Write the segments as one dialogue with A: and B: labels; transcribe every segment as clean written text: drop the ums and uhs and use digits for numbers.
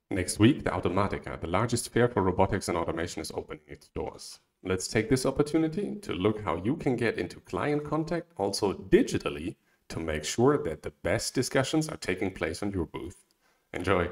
A: Next week, the Automatica, the largest fair for robotics and automation, is opening its doors. Let's take this opportunity to look how you can get into client contact, also digitally, to make sure that the best discussions are taking place on your booth. Enjoy!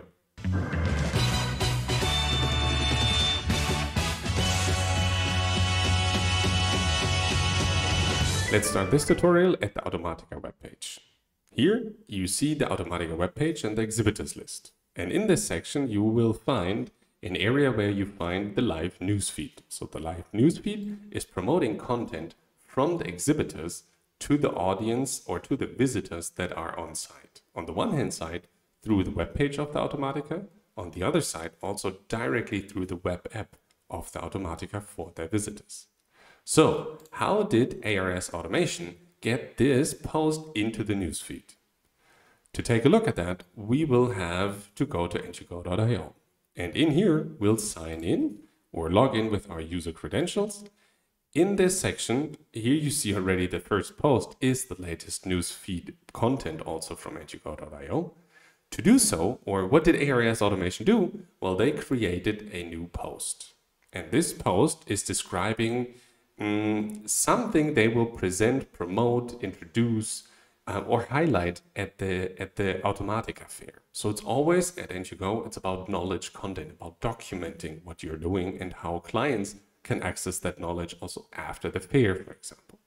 A: Let's start this tutorial at the Automatica webpage. Here you see the Automatica webpage and the exhibitors list. And in this section you will find an area where you find the live newsfeed. So the live newsfeed is promoting content from the exhibitors to the audience or to the visitors that are on site. On the one hand side, through the webpage of the Automatica. On the other side, also directly through the web app of the Automatica for their visitors. So how did ARS Automation get this post into the newsfeed? To take a look at that, we will have to go to Entugo.io. And in here, we'll sign in or log in with our user credentials. In this section, here you see already the first post is the latest newsfeed content also from Entugo.io. To do so, or what did ARS Automation do? Well, they created a new post. And this post is describing something they will present, promote, introduce, or highlight at the Automatica fair. So it's always at Entugo, it's about knowledge content, about documenting what you're doing and how clients can access that knowledge also after the fair, for example.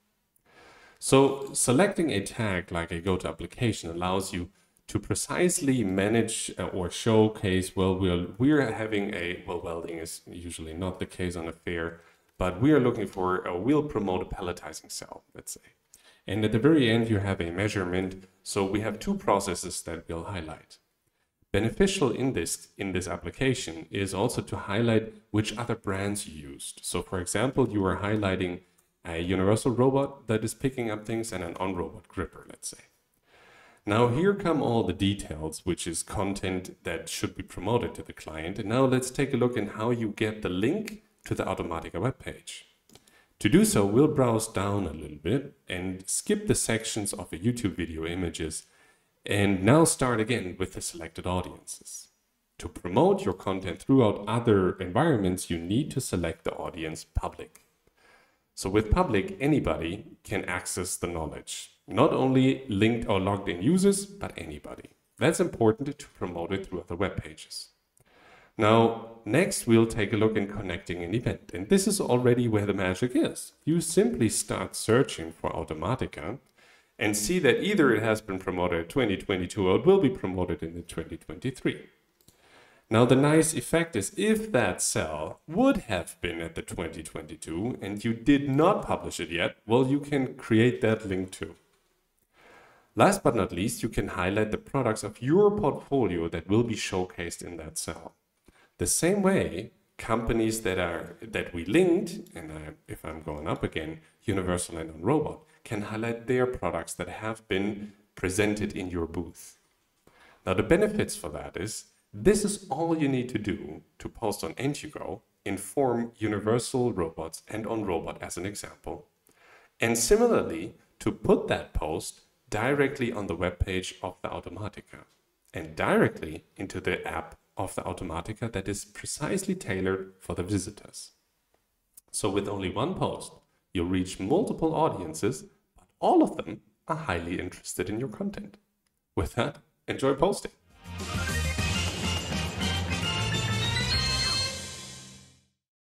A: So selecting a tag like a go-to application allows you to precisely manage or showcase, well, we're having a, well, welding is usually not the case on a fair, but we are looking for, we'll promote a pelletizing cell, let's say. And at the very end, you have a measurement. So we have two processes that we'll highlight. Beneficial in this application is also to highlight which other brands you used. So for example, you are highlighting a universal robot that is picking up things and an on-robot gripper, let's say. Now here come all the details, which is content that should be promoted to the client. And now let's take a look at how you get the link to the Automatica webpage. To do so, we'll browse down a little bit and skip the sections of the YouTube video images and now start again with the selected audiences. To promote your content throughout other environments, you need to select the audience public. So with public, anybody can access the knowledge, not only linked or logged in users, but anybody. That's important to promote it through other web pages. Now, next we'll take a look in connecting an event. And this is already where the magic is. You simply start searching for Automatica and see that either it has been promoted in 2022 or it will be promoted in 2023. Now, the nice effect is if that cell would have been at the 2022 and you did not publish it yet, well, you can create that link too. Last but not least, you can highlight the products of your portfolio that will be showcased in that cell. The same way, companies that we linked, and if I'm going up again, Universal and on-robot, can highlight their products that have been presented in your booth. Now the benefits for that is, this is all you need to do to post on Entugo, inform Universal Robots and on-robot as an example, and similarly to put that post directly on the webpage of the Automatica and directly into the app of the Automatica that is precisely tailored for the visitors. So with only one post, you'll reach multiple audiences, but all of them are highly interested in your content. With that, enjoy posting.